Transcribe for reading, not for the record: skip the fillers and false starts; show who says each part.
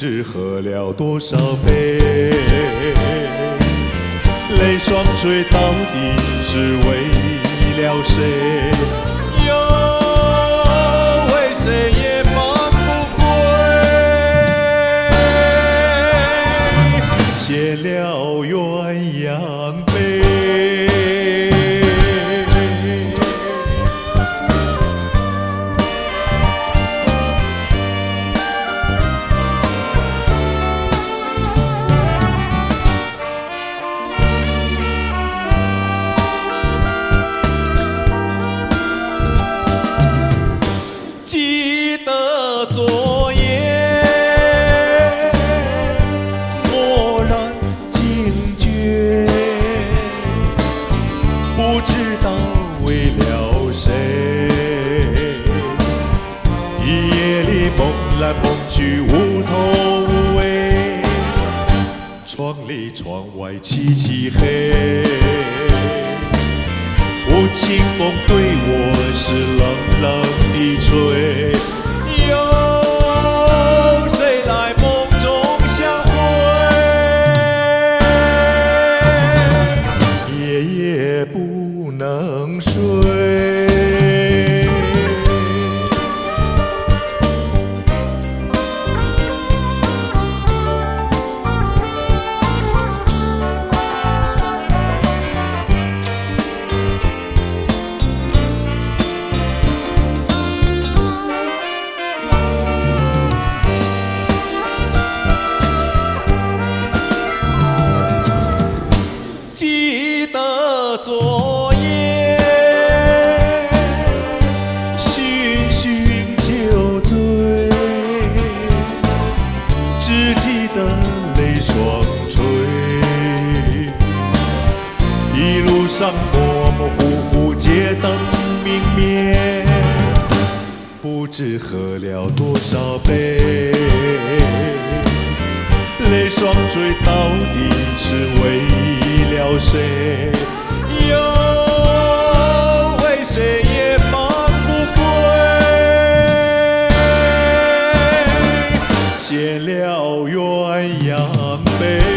Speaker 1: 知喝了多少杯，泪双垂到底是为了谁？又为谁也放不归？谢了鸳鸯杯。 记得昨夜蓦然惊觉，不知道为了谁。一夜里梦来梦去，无头无尾，窗里窗外漆漆黑。 无情风对我是冷冷的吹，有谁来梦中相会？夜夜不能睡。 记得昨夜醺醺酒醉，只记得泪双垂。一路上模模糊糊，街灯明灭，不知喝了多少杯。 泪双垂到底是为了谁？又为谁也放不归？谢了鸳鸯杯。